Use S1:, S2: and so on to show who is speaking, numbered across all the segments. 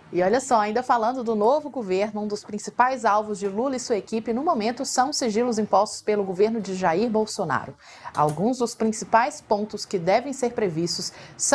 S1: E olha só, ainda falando do novo governo, um dos principais alvos de Lula e sua equipe no momento são os sigilos impostos pelo governo de Jair Bolsonaro. Alguns dos principais pontos que devem ser previstos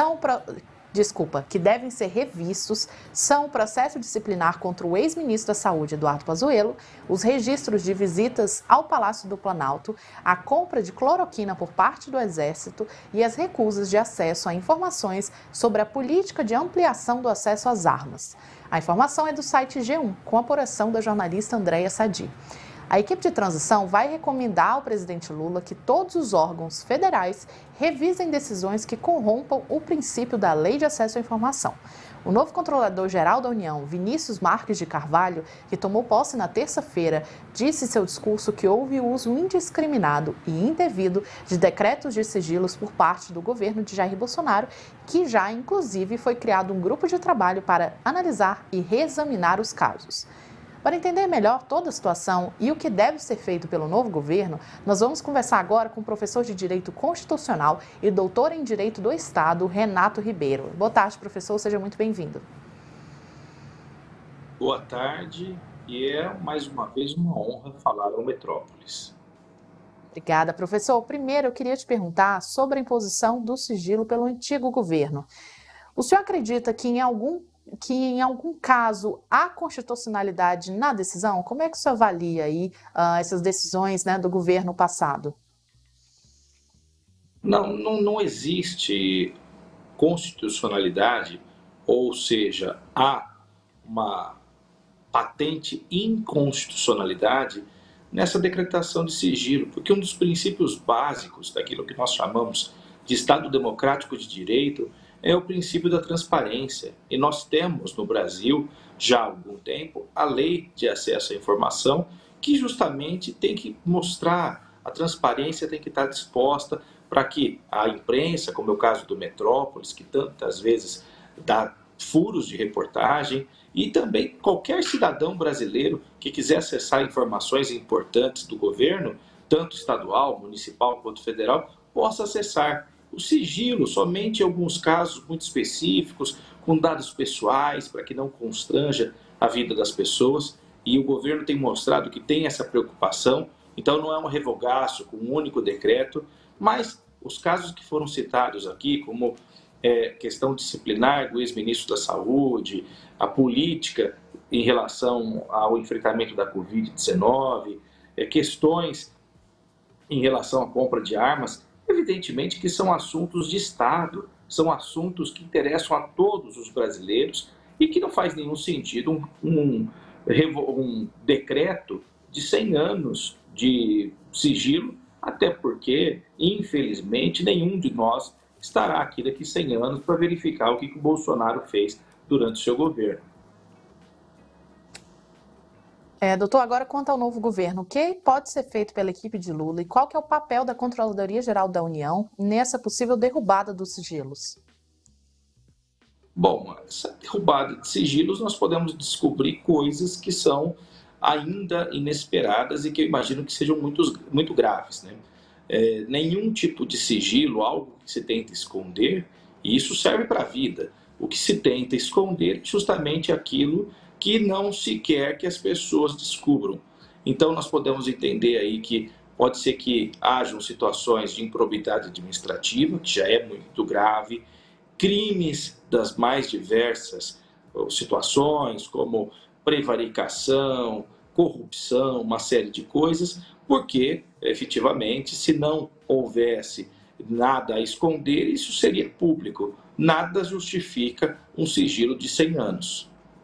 S1: que devem ser revistos são o processo disciplinar contra o ex-ministro da Saúde, Eduardo Pazuello, os registros de visitas ao Palácio do Planalto, a compra de cloroquina por parte do Exército e as recusas de acesso a informações sobre a política de ampliação do acesso às armas. A informação é do site G1, com a apuração da jornalista Andréia Sadi. A equipe de transição vai recomendar ao presidente Lula que todos os órgãos federais revisem decisões que corrompam o princípio da Lei de Acesso à Informação. O novo controlador-geral da União, Vinícius Marques de Carvalho, que tomou posse na terça-feira, disse em seu discurso que houve uso indiscriminado e indevido de decretos de sigilos por parte do governo de Jair Bolsonaro, que já, inclusive, foi criado um grupo de trabalho para analisar e reexaminar os casos. Para entender melhor toda a situação e o que deve ser feito pelo novo governo, nós vamos conversar agora com o professor de Direito Constitucional e doutor em Direito do Estado, Renato Ribeiro. Boa tarde, professor, seja muito bem-vindo.
S2: Boa tarde, e é mais uma vez uma honra falar ao Metrópolis.
S1: Obrigada, professor. Primeiro, eu queria te perguntar sobre a imposição do sigilo pelo antigo governo. O senhor acredita que em algum caso há constitucionalidade na decisão? Como é que o senhor avalia aí essas decisões, né, do governo passado?
S2: Não existe constitucionalidade, ou seja, há uma patente inconstitucionalidade nessa decretação de sigilo, porque um dos princípios básicos daquilo que nós chamamos de Estado Democrático de Direito é o princípio da transparência. E nós temos no Brasil, já há algum tempo, a Lei de Acesso à Informação, que justamente tem que mostrar, a transparência tem que estar disposta para que a imprensa, como é o caso do Metrópolis, que tantas vezes dá furos de reportagem, e também qualquer cidadão brasileiro que quiser acessar informações importantes do governo, tanto estadual, municipal quanto federal, possa acessar. O sigilo, somente em alguns casos muito específicos, com dados pessoais, para que não constranja a vida das pessoas. E o governo tem mostrado que tem essa preocupação. Então não é um revogaço com um único decreto, mas os casos que foram citados aqui, como questão disciplinar do ex-ministro da Saúde, a política em relação ao enfrentamento da Covid-19, questões em relação à compra de armas, evidentemente que são assuntos de Estado, são assuntos que interessam a todos os brasileiros e que não faz nenhum sentido um decreto de 100 anos de sigilo, até porque, infelizmente, nenhum de nós estará aqui daqui 100 anos para verificar o que o Bolsonaro fez durante o seu governo.
S1: Doutor, agora quanto ao novo governo, o que pode ser feito pela equipe de Lula e qual que é o papel da Controladoria-Geral da União nessa possível derrubada dos sigilos?
S2: Bom, essa derrubada de sigilos nós podemos descobrir coisas que são ainda inesperadas e que eu imagino que sejam muito graves, né? Nenhum tipo de sigilo, algo que se tenta esconder, e isso serve para a vida. O que se tenta esconder é justamente aquilo que não se quer que as pessoas descubram. Então nós podemos entender aí que pode ser que hajam situações de improbidade administrativa, que já é muito grave, crimes das mais diversas situações, como prevaricação, corrupção, uma série de coisas, porque, efetivamente, se não houvesse nada a esconder, isso seria público. Nada justifica um sigilo de 100 anos.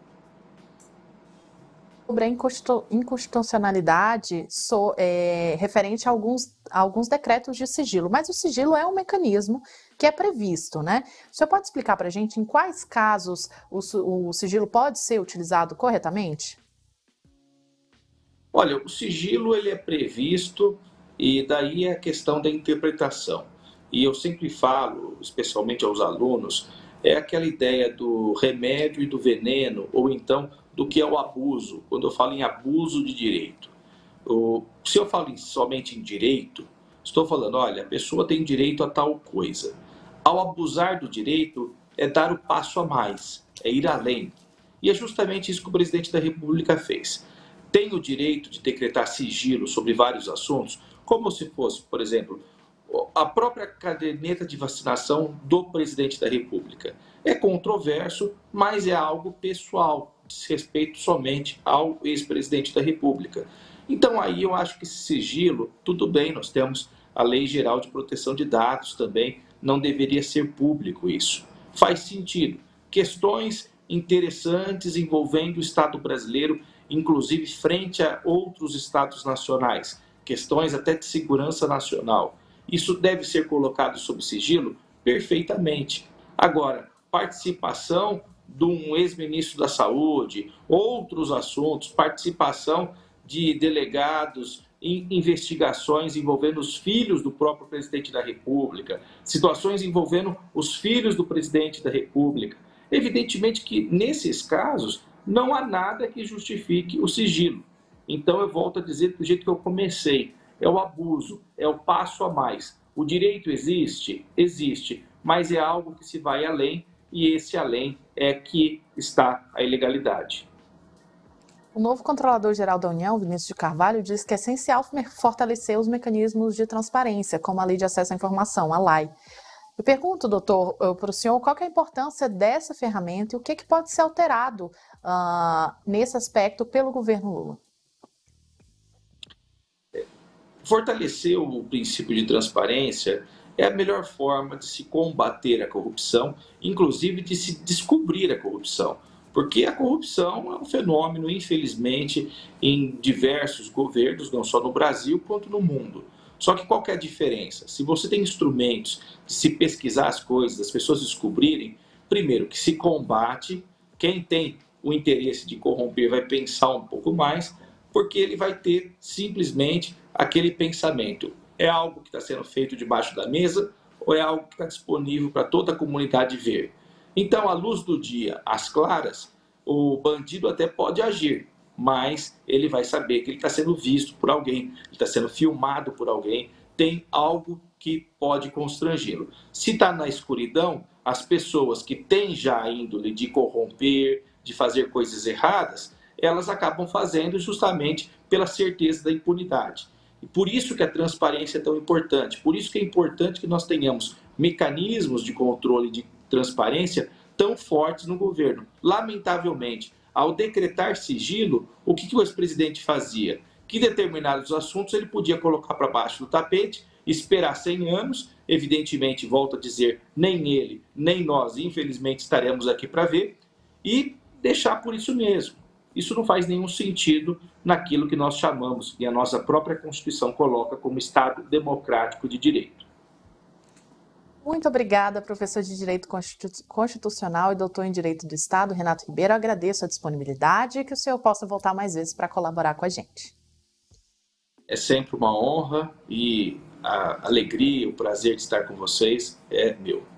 S1: Sobre a inconstitucionalidade referente a alguns decretos de sigilo, mas o sigilo é um mecanismo que é previsto, né? O senhor pode explicar para a gente em quais casos o sigilo pode ser utilizado corretamente?
S2: Olha, o sigilo ele é previsto e daí é a questão da interpretação. E eu sempre falo, especialmente aos alunos, é aquela ideia do remédio e do veneno, ou então do que é o abuso, quando eu falo em abuso de direito. Se eu falo somente em direito, estou falando, olha, a pessoa tem direito a tal coisa. Ao abusar do direito, é dar o passo a mais, é ir além. E é justamente isso que o presidente da República fez. Tem o direito de decretar sigilo sobre vários assuntos, como se fosse, por exemplo, a própria caderneta de vacinação do presidente da República. É controverso, mas é algo pessoal, diz respeito somente ao ex-presidente da República. Então aí eu acho que esse sigilo, tudo bem, nós temos a Lei Geral de Proteção de Dados também, não deveria ser público isso. Faz sentido. Questões interessantes envolvendo o Estado brasileiro, inclusive frente a outros estados nacionais, questões até de segurança nacional. Isso deve ser colocado sob sigilo? Perfeitamente. Agora, participação de um ex-ministro da Saúde, outros assuntos, participação de delegados em investigações envolvendo os filhos do próprio presidente da República, situações envolvendo os filhos do presidente da República. Evidentemente que, nesses casos, não há nada que justifique o sigilo. Então, eu volto a dizer do jeito que eu comecei, é o abuso, é o passo a mais. O direito existe? Existe, mas é algo que se vai além, e esse além é que está a ilegalidade.
S1: O novo Controlador-Geral da União, Vinícius de Carvalho, diz que é essencial fortalecer os mecanismos de transparência, como a Lei de Acesso à Informação, a LAI. Eu pergunto, doutor, para o senhor, qual que é a importância dessa ferramenta e o que pode ser alterado nesse aspecto pelo governo Lula?
S2: Fortalecer o princípio de transparência é a melhor forma de se combater a corrupção, inclusive de se descobrir a corrupção. Porque a corrupção é um fenômeno, infelizmente, em diversos governos, não só no Brasil, quanto no mundo. Só que qual que é a diferença? Se você tem instrumentos de se pesquisar as coisas, as pessoas descobrirem, primeiro, que se combate, quem tem o interesse de corromper vai pensar um pouco mais, porque ele vai ter simplesmente aquele pensamento. É algo que está sendo feito debaixo da mesa ou é algo que está disponível para toda a comunidade ver? Então, à luz do dia, às claras, o bandido até pode agir, mas ele vai saber que ele está sendo visto por alguém, ele está sendo filmado por alguém, tem algo que pode constrangê-lo. Se está na escuridão, as pessoas que têm já a índole de corromper, de fazer coisas erradas, elas acabam fazendo justamente pela certeza da impunidade. E por isso que a transparência é tão importante, por isso que é importante que nós tenhamos mecanismos de controle de transparência tão fortes no governo. Lamentavelmente, ao decretar sigilo, o que o ex-presidente fazia? Que determinados assuntos ele podia colocar para baixo do tapete, esperar 100 anos, evidentemente, volto a dizer, nem ele, nem nós, infelizmente, estaremos aqui para ver, e deixar por isso mesmo. Isso não faz nenhum sentido naquilo que nós chamamos, e a nossa própria Constituição coloca como Estado democrático de direito.
S1: Muito obrigada, professor de Direito Constitucional e doutor em Direito do Estado, Renato Ribeiro. Eu agradeço a disponibilidade e que o senhor possa voltar mais vezes para colaborar com a gente.
S2: É sempre uma honra e a alegria, o prazer de estar com vocês é meu.